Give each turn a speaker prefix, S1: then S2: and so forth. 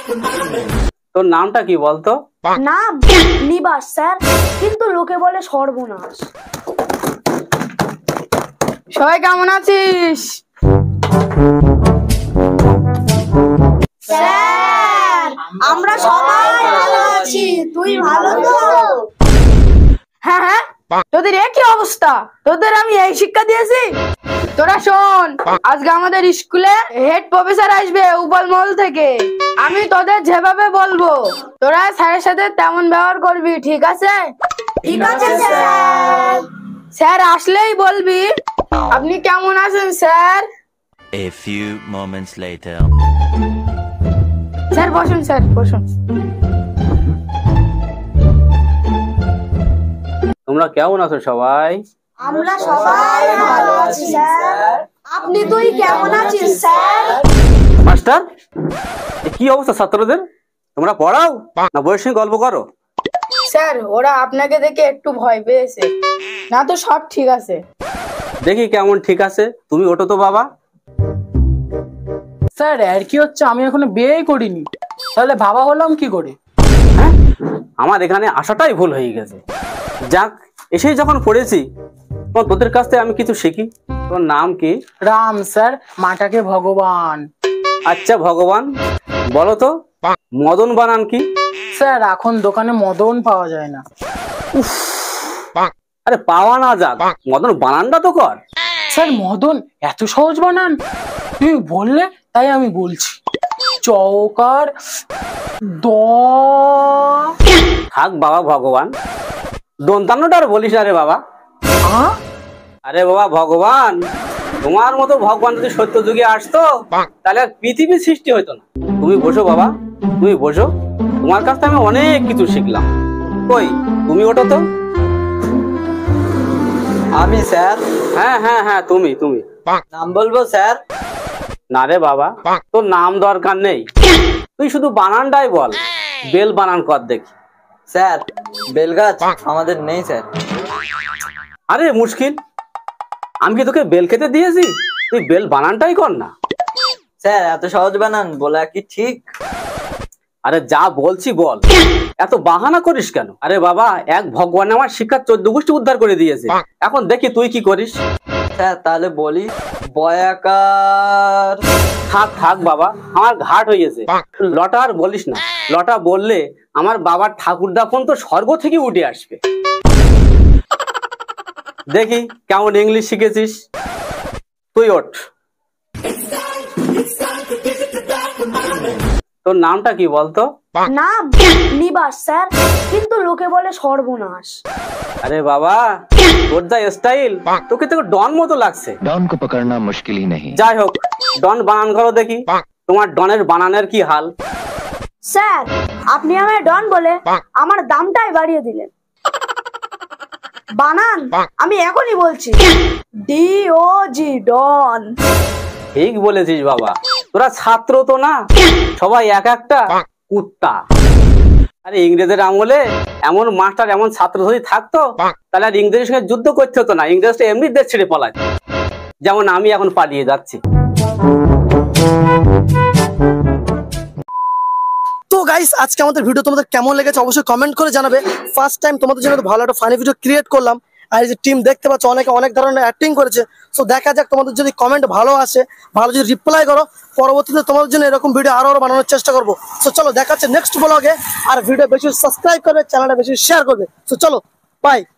S1: তোর নামটা কি বলতো?
S2: নাম নিবাস স্যার, কিন্তু লোকে বলে সর্বনাশ।
S3: সবাই কেমন আছিস?
S2: স্যার আমরা সবাই ভালো আছি, তুই ভালো তো?
S3: হ্যাঁ হ্যাঁ, তোদের একই অবস্থা। তোদের আমি এই শিক্ষা দিয়েছি। তোরা শোন, আজকে আমাদের স্কুলে হেড প্রফেসর আসবে উপাল মহল থেকে। আমি তোদের যেভাবে বলবো তোরা স্যারের সাথে তেমন ব্যবহার করবি, ঠিক আছে?
S2: ঠিক আছে স্যার।
S3: স্যার আসলেই বলবি আপনি কেমন আছেন sir.
S4: A few moments later.
S3: Sir বসুন, স্যার বসুন।
S1: তোমরা কেমন আছো সবাই?
S2: আমরা সবাই ভালো আছি স্যার। আপনি তুই কেমন আছিস স্যার?
S1: মাস্টার, এ কি অবস্থা ছাত্রদের? তোমরা পড়াও না বইয়ের সঙ্গে গল্প করো?
S3: স্যার ওরা আপনাকে দেখে একটু ভয় পেয়েছে, না তো সব ঠিক আছে।
S1: দেখি কেমন ঠিক আছে। তুমি ওঠো তো বাবা।
S5: স্যার আর কি হচ্ছে, আমি এখনো বিয়েই করিনি, তাহলে বাবা হলাম কি করে?
S1: হ্যাঁ, আমার এখানে আসাটাই ভুল হয়ে গেছে। যাক, এসেই যখন পড়েছি তখন তোদের কাছ থেকে আমি কিছু শিখি। তোর নাম কি?
S5: রাম স্যার, মাটাকে ভগবান।
S1: আচ্ছা ভগবান, বলো তো মদন বানান কি?
S5: স্যার এখন দোকানে মদন পাওয়া যায় না।
S1: আরে পাওয়া না যাক, মদন বানানটা তো কর।
S5: স্যার মদন এত সহজ বানান? তুমি বললে তাই আমি বলছি। চৌকার দ।
S1: থাক বাবা ভগবান, দন্তান্নটা আর বলিস না রে বাবা। আরে বাবা ভগবান, তোমার মতো ভগবান যদি সত্য যুগে আসতো তাহলে আর পৃথিবীর সৃষ্টি হইতো না। তুমি বসো বাবা, তুমি বসো। তোমার কাছ থেকে আমি অনেক কিছু শিখলাম। কই তুমি ওঠো তো।
S6: আমি স্যার?
S1: হ্যাঁ হ্যাঁ হ্যাঁ, তুমি তুমি।
S6: নাম বলবো স্যার?
S1: না রে বাবা, তোর নাম দরকার নেই, তুই শুধু বানানটাই বল। বেল বানান কর দেখি।
S6: স্যার বেলগাছ আমাদের নেই স্যার।
S1: আরে মুশকিল, আমি কি তোকে বেল খেতে দিয়েছি? তুই বেল বানানটাই কর না।
S6: স্যার এত সহজ বানান বলা কি ঠিক?
S1: আরে যা বলছি বল, এত বাহানা করিস কেন? আরে বাবা, এক ভগবান আমার শিক্ষার 14 গোষ্ঠী উদ্ধার করে দিয়েছে। এখন দেখি তুই কি করিস।
S6: স্যার তাহলে বলি, বয়াকার।
S1: থাক থাক বাবা, আমার ঘাট হয়ে গেছে। লটা আর বলিস না, লটা বললে আমার বাবার ঠাকুরদা ফোন তো স্বর্গ থেকে উঠে আসবে। দেখি কেমন ইংলিশ শিখেছিস। তুই ওঠ। তোর নামটা কি বলতো?
S2: নাম নিবাস স্যার, কিন্তু লোকে বলে সর্বনাশ।
S1: আরে বাবা, তোর যা স্টাইল, তোকে তো ডন মতো লাগছে।
S7: डॉन को पकड़ना मुश्किल ही नहीं।
S1: যাই হোক, ডন বানান করো দেখি। তোমার ডনের বানানের কি হাল?
S2: স্যার আপনি আমায় ডন বলে আমার দামটাই বাড়িয়ে দিলেন। বানান আমি এখনই বলছি, DOG ডন।
S1: ঠিক বলেছিস বাবা, তোরা ছাত্র তো না, সবাই এক একটা কুত্তা। আরে ইংরেজের আমলে এমন মাস্টার এমন ছাত্র যদি থাকতো তাহলে আর ইংরেজের সঙ্গে যুদ্ধ করতে হতো না, ইংরেজটা এমনি দেশ ছেড়ে পালাতো, যেমন আমি এখন পালিয়ে যাচ্ছি।
S8: তো গাইস, আজকে আমাদের ভিডিও তোমাদের কেমন লেগেছে অবশ্যই কমেন্ট করে জানাবে। ফার্স্ট টাইম তোমাদের জন্য ভালো একটা ফানি ভিডিও ক্রিয়েট করলাম, আর এই যে টিম দেখতে পাচ্ছ অনেকে অনেক ধরনের অ্যাক্টিং করেছে। সো দেখা যাক, তোমাদের যদি কমেন্ট ভালো আসে, ভালো যদি রিপ্লাই করো, পরবর্তীতে তোমাদের জন্য এরকম ভিডিও আরো বানানোর চেষ্টা করবো। সো চলো দেখাচ্ছে নেক্সট ব্লগে। আর ভিডিও বেশি সাবস্ক্রাইব করবে, চ্যানেলটা বেশি শেয়ার করবে। সো চলো বাই।